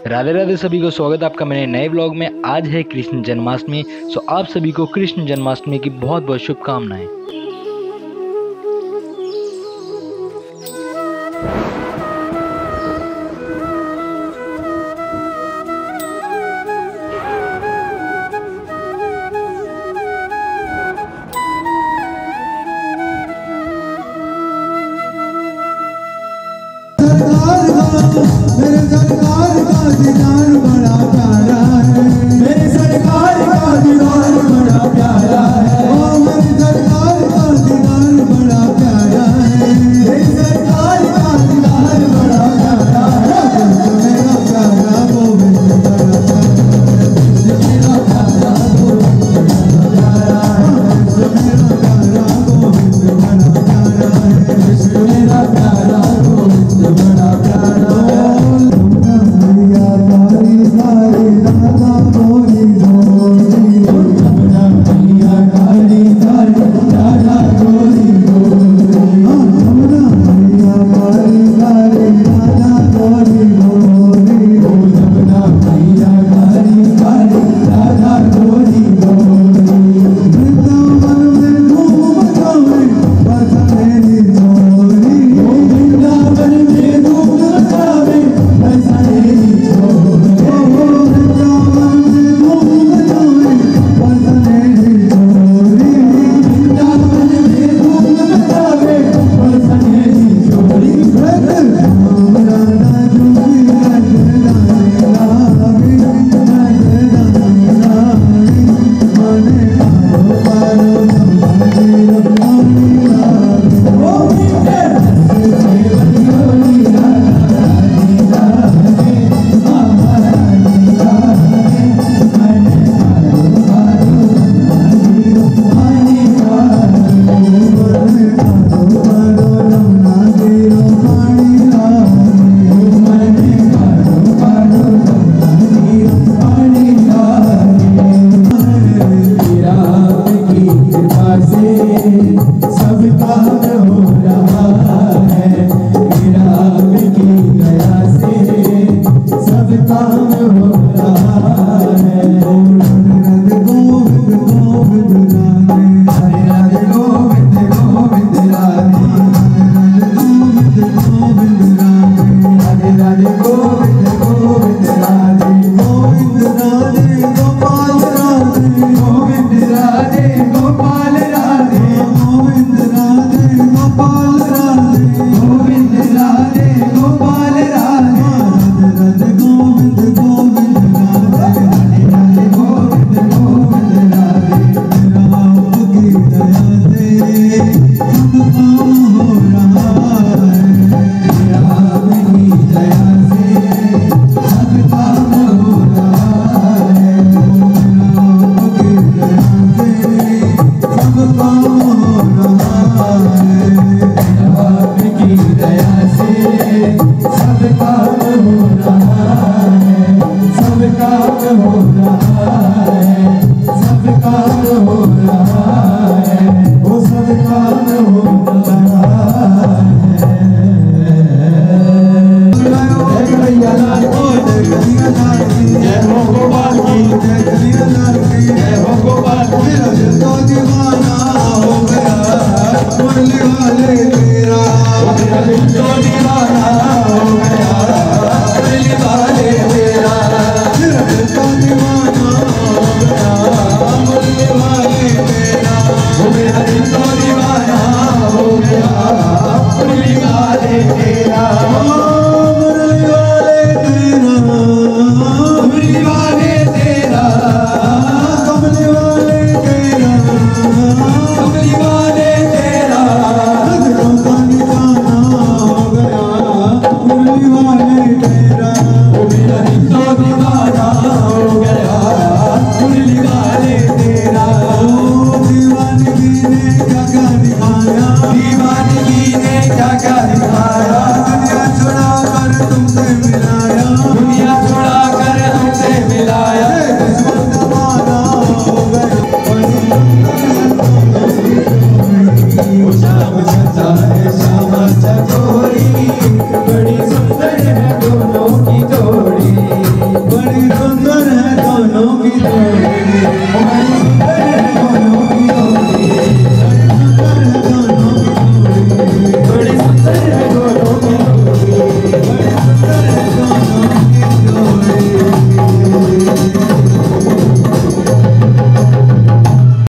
राधे राधे सभी को स्वागत है आपका मेरे नए व्लॉग में। आज है कृष्ण जन्माष्टमी। सो आप सभी को कृष्ण जन्माष्टमी की बहुत बहुत शुभकामनाएं। मेरे सरकार का दीदार बड़ा प्यारा है, मेरे सरकार का दीदार बड़ा प्यारा है, ओ मेरी सरकार का दीदार बड़ा प्यारा है, मेरी सरकार का दीदार बड़ा प्यारा है। मेरा प्यारा गोविंद बड़ा प्यारा है, मेरा प्यारा गोविंद बड़ा प्यारा है, मेरा प्यारा गोविंद बड़ा प्यारा है। Hare Rama